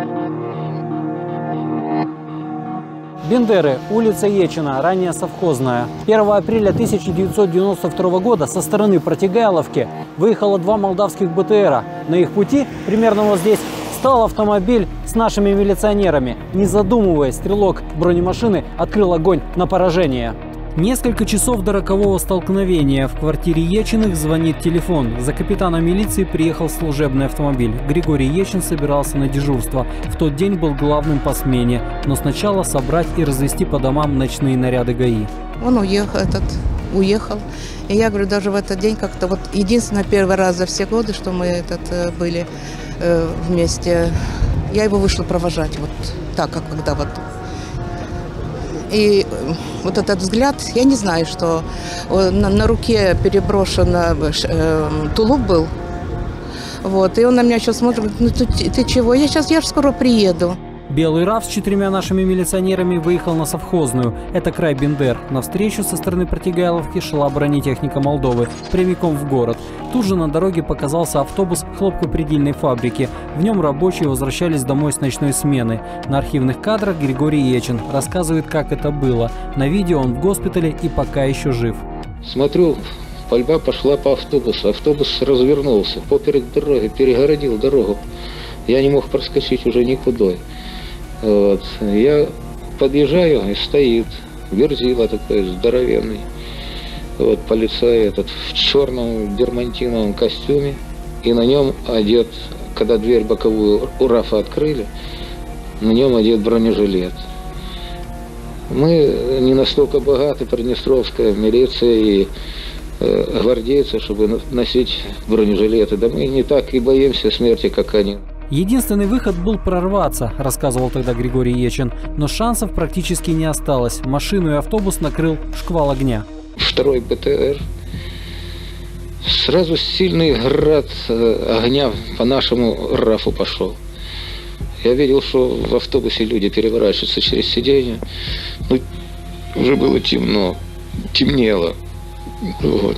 Бендеры, улица Ечина, ранее совхозная. 1 апреля 1992 года со стороны Протягайловки выехало 2 молдавских БТРа. На их пути, примерно вот здесь, встал автомобиль с нашими милиционерами. Не задумываясь, стрелок бронемашины открыл огонь на поражение. Несколько часов до рокового столкновения в квартире Ечиных звонит телефон. За капитана милиции приехал служебный автомобиль. Григорий Ечин собирался на дежурство. В тот день был главным по смене. Но сначала собрать и развести по домам ночные наряды ГАИ. Он уехал. И я говорю, даже в этот день как-то вот единственное первый раз за все годы, что мы были вместе, я его вышла провожать вот так, как когда вот. И вот этот взгляд, я не знаю, что на руке переброшен тулуп был. Вот, и он на меня сейчас смотрит, говорит, ну ты чего? Я же скоро приеду. Белый РАВ с 4 нашими милиционерами выехал на совхозную. Это край Бендер. Навстречу со стороны Протягайловки шла бронетехника Молдовы, прямиком в город. Тут же на дороге показался автобус хлопкопредельной фабрики. В нем рабочие возвращались домой с ночной смены. На архивных кадрах Григорий Ечин рассказывает, как это было. На видео он в госпитале и пока еще жив. Смотрю, пальба пошла по автобусу. Автобус развернулся поперек дороги, перегородил дорогу. Я не мог проскочить уже никуда. Вот. Я подъезжаю, и стоит верзила такой здоровенный. Вот, полицай этот в черном дермантиновом костюме. И на нем одет, когда дверь боковую у РАФа открыли, на нем одет бронежилет. Мы не настолько богаты, приднестровская милиция и гвардейцы, чтобы носить бронежилеты. Да мы не так и боимся смерти, как они. Единственный выход был прорваться, рассказывал тогда Григорий Ечин. Но шансов практически не осталось. Машину и автобус накрыл шквал огня. Второй БТР. Сразу сильный град огня по нашему РАФу пошел. Я видел, что в автобусе люди переворачиваются через сиденье. Ну, уже было темно, темнело. Вот.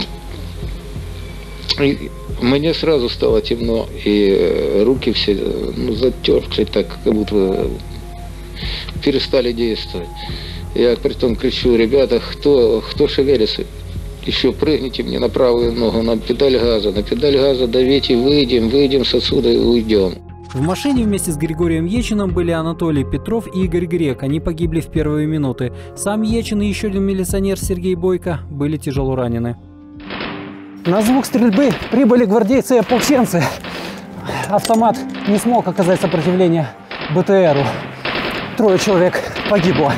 И мне сразу стало темно, и руки все затерты, так как будто перестали действовать. Я притом кричу: ребята, кто шевелится, еще прыгните мне на правую ногу, на педаль газа давите, выйдем отсюда и уйдем. В машине вместе с Григорием Ечиным были Анатолий Петров и Игорь Грек. Они погибли в первые минуты. Сам Ечин и еще один милиционер Сергей Бойко были тяжело ранены. На звук стрельбы прибыли гвардейцы и ополченцы. Автомат не смог оказать сопротивление БТРу. 3 человек погибло.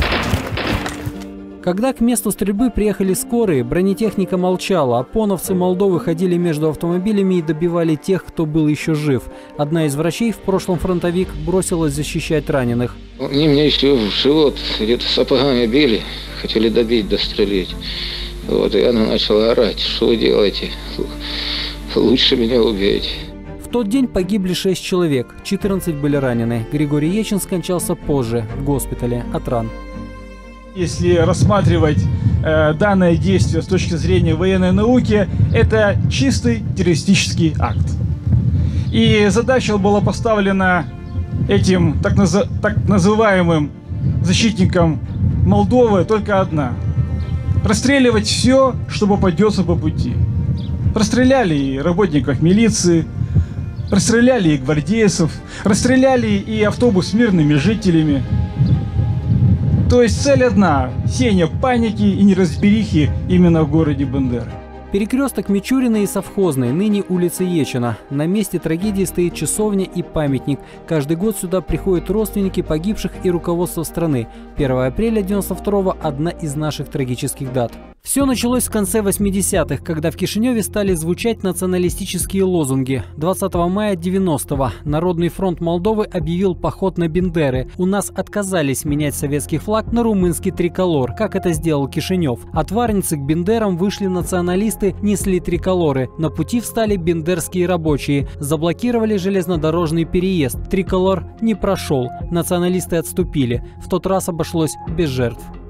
Когда к месту стрельбы приехали скорые, бронетехника молчала. ОПОНовцы Молдовы ходили между автомобилями и добивали тех, кто был еще жив. Одна из врачей, в прошлом фронтовик, бросилась защищать раненых. Они меня еще в живот где-то сапогами били, хотели добить, дострелить. Вот, и она начала орать: что вы делаете? Лучше меня убейте. В тот день погибли 6 человек, 14 были ранены. Григорий Ечин скончался позже, в госпитале, от ран. Если рассматривать данное действие с точки зрения военной науки, это чистый террористический акт. И задача была поставлена этим так называемым защитникам Молдовы только одна: расстреливать все, что попадется по пути. Расстреляли и работников милиции, расстреляли и гвардейцев, расстреляли и автобус с мирными жителями. То есть цель одна – сеяние паники и неразберихи именно в городе Бендер. Перекресток Мичурина и Совхозной, ныне улица Ечина. На месте трагедии стоит часовня и памятник. Каждый год сюда приходят родственники погибших и руководство страны. 1 апреля 1992-го – одна из наших трагических дат. Все началось в конце 80-х, когда в Кишиневе стали звучать националистические лозунги. 20 мая 90-го Народный фронт Молдовы объявил поход на Бендеры. У нас отказались менять советский флаг на румынский триколор, как это сделал Кишинев. От Варницы к Бендерам вышли националисты, несли триколоры. На пути встали бендерские рабочие, заблокировали железнодорожный переезд. Триколор не прошел, националисты отступили. В тот раз обошлось без жертв.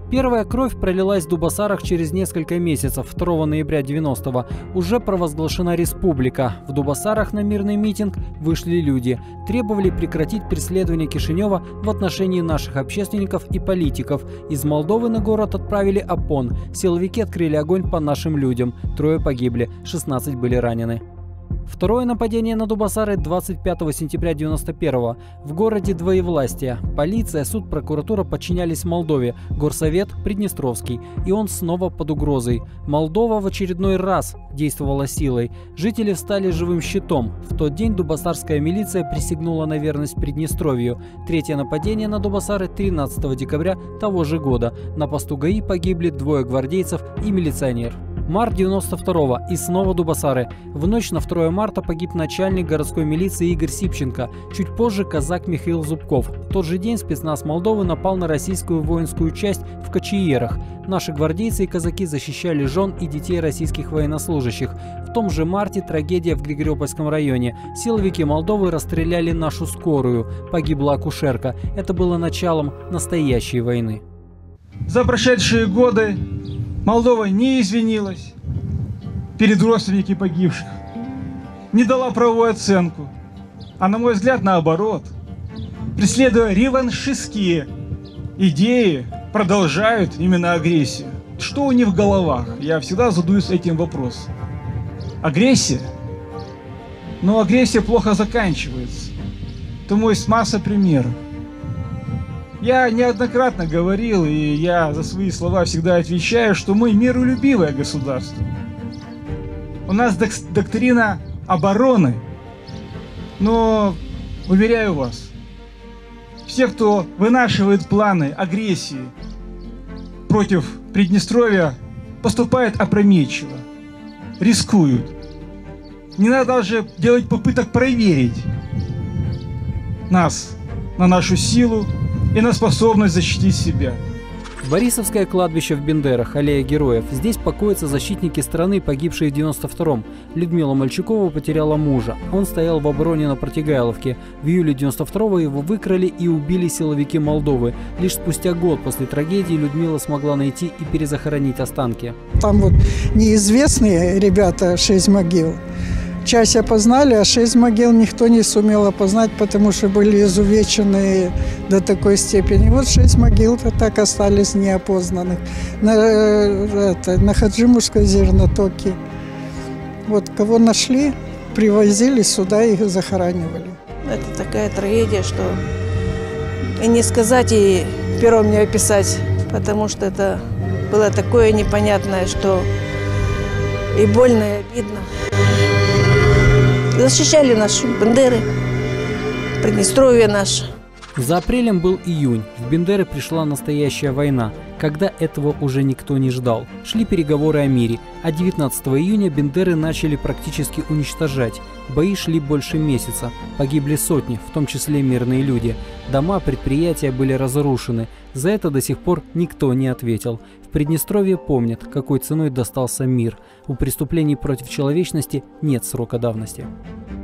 Первая кровь пролилась в Дубасарах через несколько месяцев. 2 ноября 90-го уже провозглашена республика. В Дубасарах на мирный митинг вышли люди. Требовали прекратить преследование Кишинева в отношении наших общественников и политиков. Из Молдовы на город отправили ОПОН. Силовики открыли огонь по нашим людям. 3 погибли, 16 были ранены. Второе нападение на Дубасары 25 сентября 91-го. В городе двоевластие. Полиция, суд, прокуратура подчинялись Молдове, горсовет – Приднестровский. И он снова под угрозой. Молдова в очередной раз действовала силой. Жители встали живым щитом. В тот день дубасарская милиция присягнула на верность Приднестровью. Третье нападение на Дубасары 13 декабря того же года. На посту ГАИ погибли 2 гвардейцев и милиционер. Март 92-го и снова Дубасары. В ночь на 2 марта погиб начальник городской милиции Игорь Сипченко. Чуть позже казак Михаил Зубков. В тот же день спецназ Молдовы напал на российскую воинскую часть в Кочиерах. Наши гвардейцы и казаки защищали жен и детей российских военнослужащих. В том же марте трагедия в Григориопольском районе. Силовики Молдовы расстреляли нашу скорую. Погибла акушерка. Это было началом настоящей войны. За прошедшие годы Молдова не извинилась перед родственниками погибших, не дала правовую оценку, а, на мой взгляд, наоборот, преследуя реваншистские идеи, продолжают именно агрессию. Что у них в головах? Я всегда задаюсь этим вопросом. Агрессия? Но агрессия плохо заканчивается. Тому есть масса примеров. Я неоднократно говорил, и я за свои слова всегда отвечаю, что мы миролюбивое государство. У нас доктрина обороны. Но, уверяю вас, все, кто вынашивает планы агрессии против Приднестровья, поступают опрометчиво, рискуют. Не надо даже делать попыток проверить нас на нашу силу и на способность защитить себя. Борисовское кладбище в Бендерах, аллея героев. Здесь покоятся защитники страны, погибшие в 92-м. Людмила Мальчукова потеряла мужа. Он стоял в обороне на Протягайловке. В июле 92-го его выкрали и убили силовики Молдовы. Лишь спустя год после трагедии Людмила смогла найти и перезахоронить останки. Там вот неизвестные ребята 6 могил. Часть опознали, а 6 могил никто не сумел опознать, потому что были изувечены до такой степени. Вот 6 могил-то так остались неопознанных. На Хаджимурской зернотоке. Вот кого нашли, привозили сюда и захоранивали. Это такая трагедия, что и не сказать, и пером не описать, потому что это было такое непонятное, что и больно, и обидно. Защищали наши Бендеры, Приднестровье наше. За апрелем был июнь. В Бендеры пришла настоящая война, когда этого уже никто не ждал. Шли переговоры о мире, а 19 июня Бендеры начали практически уничтожать. Бои шли больше месяца. Погибли сотни, в том числе мирные люди. Дома, предприятия были разрушены. За это до сих пор никто не ответил. В Приднестровье помнят, какой ценой достался мир. У преступлений против человечности нет срока давности.